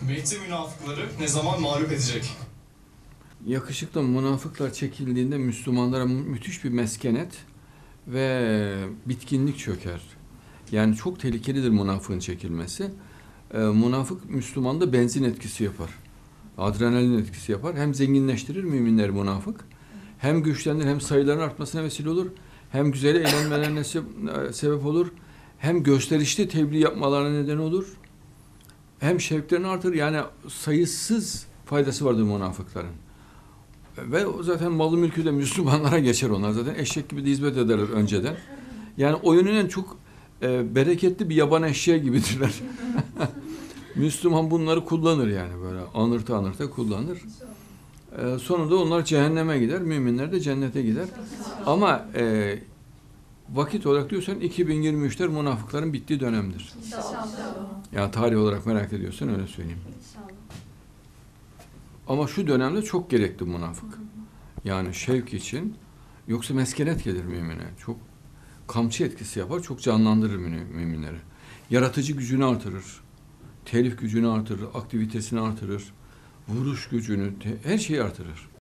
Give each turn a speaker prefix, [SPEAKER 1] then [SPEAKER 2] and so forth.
[SPEAKER 1] Mehdi münafıkları ne zaman mağlup edecek?
[SPEAKER 2] Yakışıklı münafıklar çekildiğinde Müslümanlara müthiş bir meskenet ve bitkinlik çöker. Yani çok tehlikelidir münafığın çekilmesi. Münafık Müslümanda benzin etkisi yapar. Adrenalin etkisi yapar. Hem zenginleştirir müminleri münafık. Hem güçlendirir, hem sayıların artmasına vesile olur. Hem güzel eğlenmelerine sebep olur. Hem gösterişli tebliğ yapmalarına neden olur. Hem şevklerini artırır. Yani sayısız faydası vardır münafıkların. Ve zaten malı mülkü de Müslümanlara geçer onlar. Zaten eşek gibi de hizmet ederler önceden. Yani oyunun çok bereketli bir yaban eşeği gibidirler. Müslüman bunları kullanır yani böyle anırta anırta kullanır. Sonunda onlar cehenneme gider, müminler de cennete gider. Ama vakit olarak diyorsan 2023'ler münafıkların bittiği dönemdir.
[SPEAKER 3] İnşallah.
[SPEAKER 2] Yani tarih olarak merak ediyorsan öyle söyleyeyim.
[SPEAKER 3] İnşallah.
[SPEAKER 2] Ama şu dönemde çok gerekli münafık. Yani şevk için, yoksa meskenet gelir mümine. Çok kamçı etkisi yapar, çok canlandırır müminleri. Yaratıcı gücünü artırır, telif gücünü artırır, aktivitesini artırır, vuruş gücünü, her şeyi artırır.